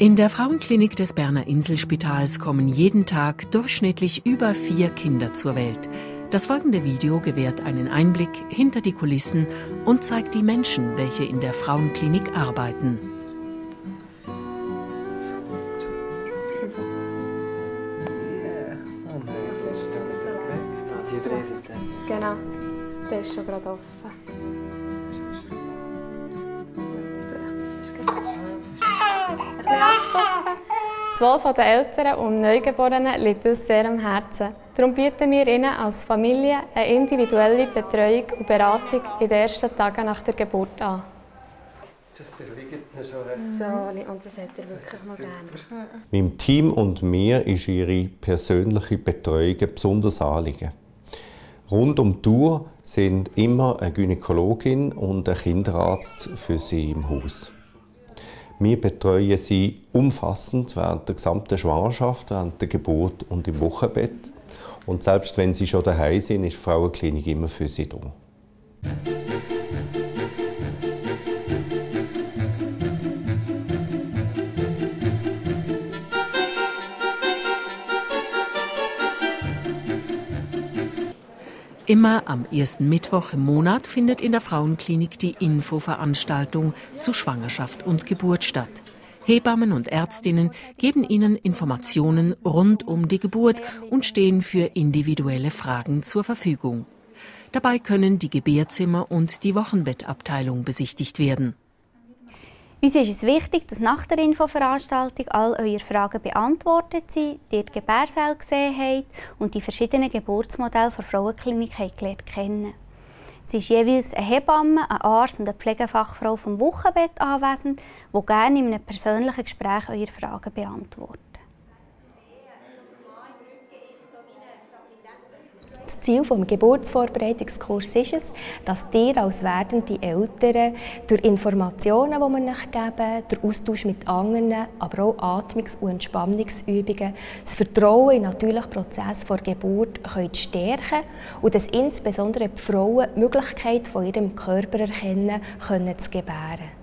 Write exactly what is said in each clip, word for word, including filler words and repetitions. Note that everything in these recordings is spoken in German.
In der Frauenklinik des Berner Inselspitals kommen jeden Tag durchschnittlich über vier Kinder zur Welt. Das folgende Video gewährt einen Einblick hinter die Kulissen und zeigt die Menschen, welche in der Frauenklinik arbeiten. Genau, der ist schon gerade offen. Das Wohl der Eltern und Neugeborenen liegt uns sehr am Herzen. Darum bieten wir ihnen als Familie eine individuelle Betreuung und Beratung in den ersten Tagen nach der Geburt an. Das beruhigt ihn schon. So, und das hat er wirklich noch gerne. Meinem Team und mir ist ihre persönliche Betreuung ein besonderes Anliegen. Rund um die Uhr sind immer eine Gynäkologin und ein Kinderarzt für sie im Haus. Wir betreuen sie umfassend während der gesamten Schwangerschaft, während der Geburt und im Wochenbett. Und selbst wenn sie schon daheim sind, ist die Frauenklinik immer für sie da. Immer am ersten Mittwoch im Monat findet in der Frauenklinik die Infoveranstaltung zu Schwangerschaft und Geburt statt. Hebammen und Ärztinnen geben Ihnen Informationen rund um die Geburt und stehen für individuelle Fragen zur Verfügung. Dabei können die Gebärzimmer und die Wochenbettabteilung besichtigt werden. Uns ist es wichtig, dass nach der Infoveranstaltung all eure Fragen beantwortet sind, ihr die Gebärsäle gesehen habt und die verschiedenen Geburtsmodelle der Frauenklinik gelernt kennen. Es ist jeweils eine Hebamme, ein Arzt und eine Pflegefachfrau vom Wochenbett anwesend, die gerne in einem persönlichen Gespräch eure Fragen beantworten. Das Ziel des Geburtsvorbereitungskurses ist es, dass ihr als werdende Eltern durch Informationen, die wir euch geben, durch Austausch mit anderen, aber auch Atmungs- und Entspannungsübungen, das Vertrauen in den natürlichen Prozess der Geburt könnt stärken und dass insbesondere die Frauen die Möglichkeit von ihrem Körper erkennen können, zu gebären.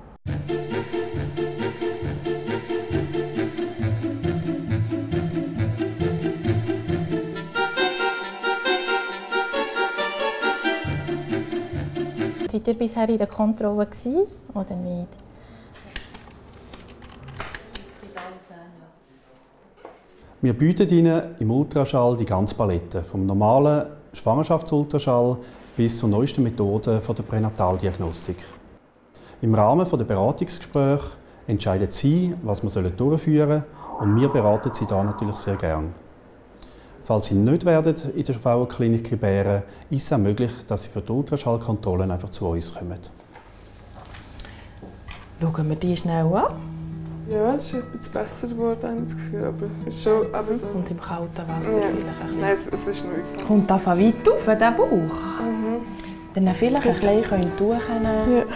Seid ihr bisher in der Kontrolle gewesen, oder nicht? Wir bieten Ihnen im Ultraschall die ganze Palette, vom normalen Schwangerschaftsultraschall bis zur neuesten Methode der Pränataldiagnostik. Im Rahmen der Beratungsgespräche entscheiden Sie, was wir durchführen sollen, und wir beraten Sie da natürlich sehr gerne. Falls Sie nicht werden in der Frauenklinik gebären, ist es auch möglich, dass Sie für die Ultraschallkontrollen einfach zu uns kommen. Schauen wir die schnell an. Ja, es ist etwas besser geworden, habe ich das Gefühl. Aber es ist schon, aber so. Und im kalten Wasser ja. vielleicht ein bisschen. Nein, es, es ist mühsam. Kommt da von weit auf, der Bauch? Mhm. Dann vielleicht ein bisschen durchnehmen. Ja.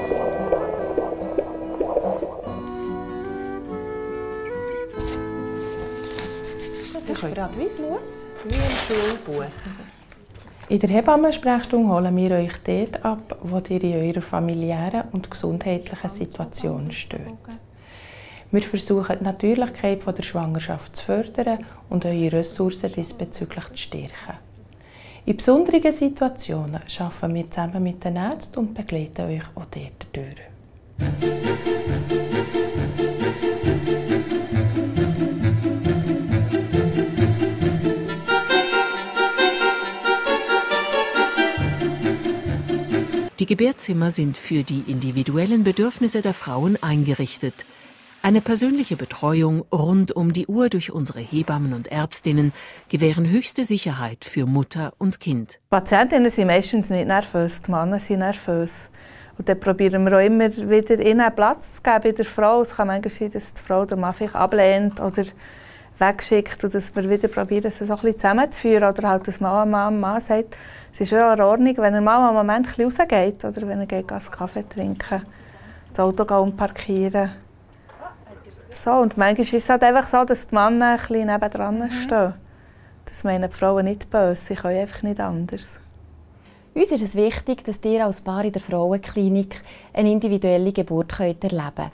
Das ist gerade wie es muss, wie im Schulbuch. In der Hebammensprechstunde holen wir euch dort ab, wo ihr in eurer familiären und gesundheitlichen Situation steht. Wir versuchen, die Natürlichkeit der Schwangerschaft zu fördern und eure Ressourcen diesbezüglich zu stärken. In besonderen Situationen arbeiten wir zusammen mit den Ärzten und begleiten euch auch dort durch. Die Gebärzimmer sind für die individuellen Bedürfnisse der Frauen eingerichtet. Eine persönliche Betreuung rund um die Uhr durch unsere Hebammen und Ärztinnen gewähren höchste Sicherheit für Mutter und Kind. Die Patientinnen sind meistens nicht nervös, die Männer sind nervös. Und dann probieren wir auch immer wieder ihnen Platz zu geben bei der Frau. Es kann manchmal sein, dass die Frau den Mann vielleicht ablehnt oder wegschickt und dass wir wieder probieren, es so ein bisschen zusammenzuführen. Oder halt, dass Mann Mann Mann sagt, es ist ja in Ordnung, wenn er mal einen Moment ein bisschen rausgeht oder wenn er geht, einen Kaffee trinken, das Auto umparkieren. So, und manchmal ist es halt einfach so, dass die Männer ein bisschen nebendran stehen. Das meinen die Frauen nicht böse, sie können einfach nicht anders. Uns ist es wichtig, dass ihr als Paar in der Frauenklinik eine individuelle Geburt erleben könnt.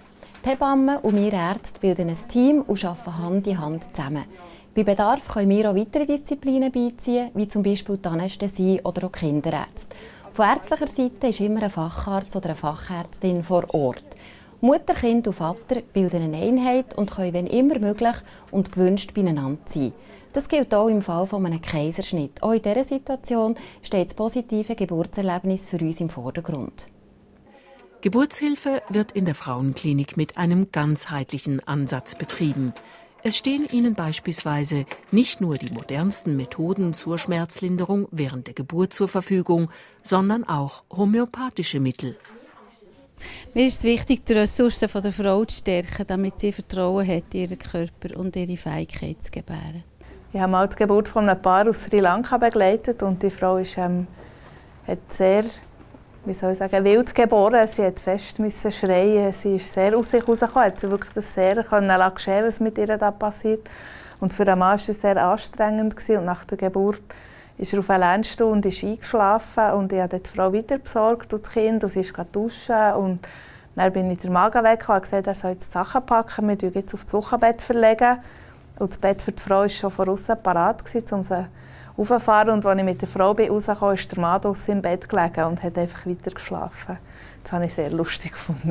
Die Hebammen und wir Ärzte bilden ein Team und arbeiten Hand in Hand zusammen. Bei Bedarf können wir auch weitere Disziplinen beiziehen, wie zum Beispiel die Anästhesie oder auch die Kinderärzte. Von ärztlicher Seite ist immer ein Facharzt oder eine Fachärztin vor Ort. Mutter, Kind und Vater bilden eine Einheit und können, wenn immer möglich und gewünscht, beieinander sein. Das gilt auch im Fall eines Kaiserschnitts. Auch in dieser Situation steht das positive Geburtserlebnis für uns im Vordergrund. Geburtshilfe wird in der Frauenklinik mit einem ganzheitlichen Ansatz betrieben. Es stehen ihnen beispielsweise nicht nur die modernsten Methoden zur Schmerzlinderung während der Geburt zur Verfügung, sondern auch homöopathische Mittel. Mir ist es wichtig, die Ressourcen der Frau zu stärken, damit sie Vertrauen hat in ihren Körper und ihre Fähigkeit zu gebären. Ich habe mal die Geburt von einem Paar aus Sri Lanka begleitet und die Frau ist, ähm, hat sehr, wie soll ich sagen, wild geboren. Sie musste fest müssen schreien, sie ist sehr aus sich herausgekommen, hat sie wirklich das sehr geschehen, was mit ihr da passiert. Und für einen Mann war es sehr anstrengend und nach der Geburt ist er auf eine Lernstuhl und ist eingeschlafen und ich habe die Frau weiter besorgt und das Kind und sie ist gerade duschen und dann bin ich den Magen weg und habe gesagt, er soll jetzt die Sachen packen, wir jetzt auf das Wochenbett verlegen. Und das Bett für die Frau war schon von außen parat, um sie hochzufahren. Und als ich mit der Frau rauskam, ist der Mann draussen im Bett gelegen und hat einfach weiter geschlafen. Das habe ich sehr lustig gefunden.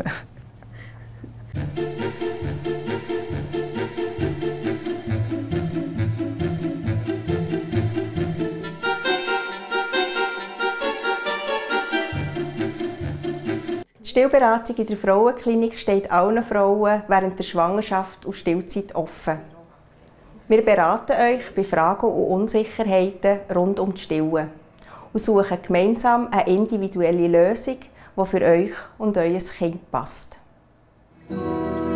Die Stillberatung in der Frauenklinik steht allen Frauen während der Schwangerschaft und Stillzeit offen. Wir beraten euch bei Fragen und Unsicherheiten rund um die Stille und suchen gemeinsam eine individuelle Lösung, die für euch und euer Kind passt.